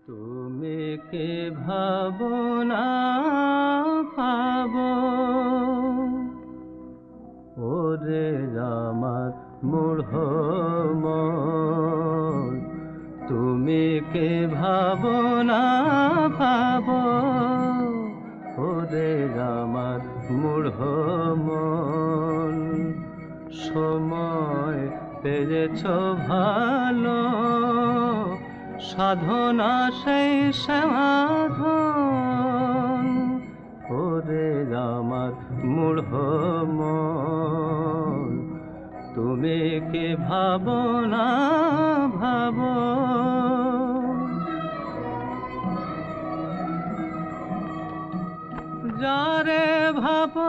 তুমি কি ভাবনা পাবো ওরে আমার মূঢ় মন, তুমি কি ভাবনা পাবো ওরে আমার মূঢ় মন। সময় পেয়েছ ভালো, সাধনা সেই সমাধান ওরে আমার মূঢ় মন, তুমি কি ভাবনা ভাবো। যারে ভাবো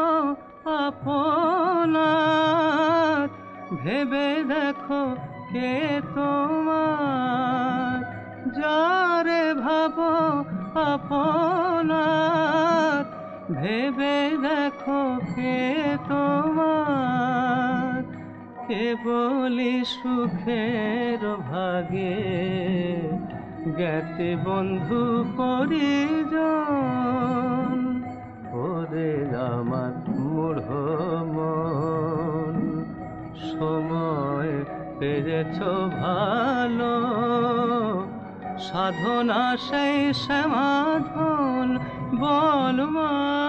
আপনার, ভেবে দেখো কে তোমার। যারে ভাবো আপনার, ভেবে দেখো কে তোমার। কেবলি সুখের ভাগে জ্ঞাতি বন্ধু পরিজন ওরে আমার মূঢ় মন। সময় পেয়েছ ভালো, সাধনা সেই সমাধান বল মা।